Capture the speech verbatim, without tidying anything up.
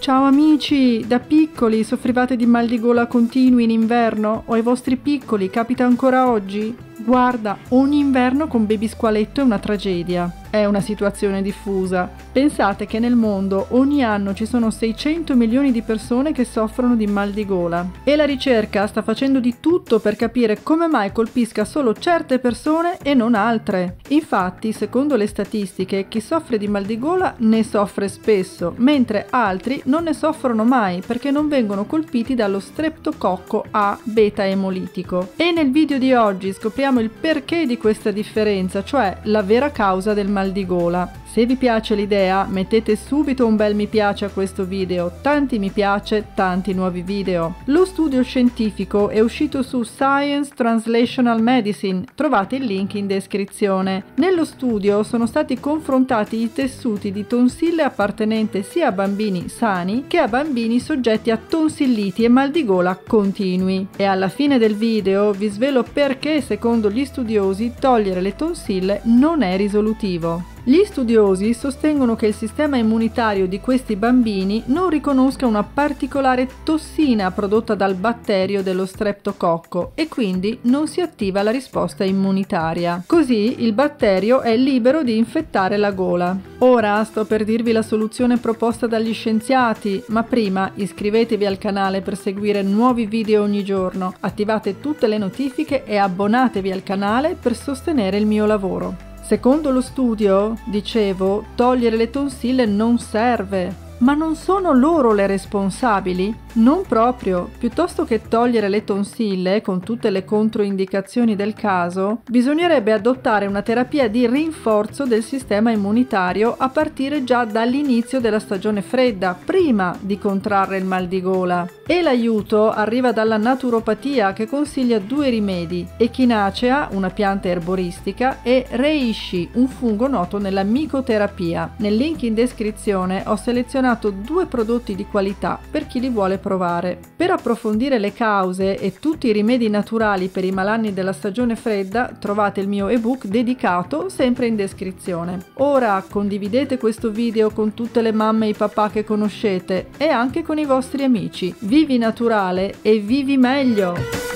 Ciao amici! Da piccoli soffrivate di mal di gola continui in inverno? O ai vostri piccoli capita ancora oggi? Guarda, ogni inverno con baby squaletto è una tragedia. È una situazione diffusa. Pensate che nel mondo ogni anno ci sono seicento milioni di persone che soffrono di mal di gola e la ricerca sta facendo di tutto per capire come mai colpisca solo certe persone e non altre. Infatti, secondo le statistiche, chi soffre di mal di gola ne soffre spesso, mentre altri non ne soffrono mai perché non vengono colpiti dallo streptococco A beta emolitico. E nel video di oggi scopriamo il perché di questa differenza, cioè la vera causa del mal di gola. Se vi piace l'idea, mettete subito un bel mi piace a questo video, tanti mi piace, tanti nuovi video. Lo studio scientifico è uscito su Science Translational Medicine, trovate il link in descrizione. Nello studio sono stati confrontati i tessuti di tonsille appartenente sia a bambini sani che a bambini soggetti a tonsilliti e mal di gola continui. E alla fine del video vi svelo perché secondo gli studiosi togliere le tonsille non è risolutivo. Gli studiosi sostengono che il sistema immunitario di questi bambini non riconosca una particolare tossina prodotta dal batterio dello streptococco e quindi non si attiva la risposta immunitaria. Così il batterio è libero di infettare la gola. Ora sto per dirvi la soluzione proposta dagli scienziati, ma prima iscrivetevi al canale per seguire nuovi video ogni giorno, attivate tutte le notifiche e abbonatevi al canale per sostenere il mio lavoro. Secondo lo studio, dicevo, togliere le tonsille non serve. Ma non sono loro le responsabili? Non proprio. Piuttosto che togliere le tonsille, con tutte le controindicazioni del caso, bisognerebbe adottare una terapia di rinforzo del sistema immunitario a partire già dall'inizio della stagione fredda, prima di contrarre il mal di gola. E l'aiuto arriva dalla naturopatia, che consiglia due rimedi: echinacea, una pianta erboristica, e reishi, un fungo noto nella micoterapia. Nel link in descrizione ho selezionato due prodotti di qualità per chi li vuole provare. Per approfondire le cause e tutti i rimedi naturali per i malanni della stagione fredda trovate il mio ebook dedicato sempre in descrizione. Ora condividete questo video con tutte le mamme e i papà che conoscete e anche con i vostri amici. Vivi naturale e vivi meglio!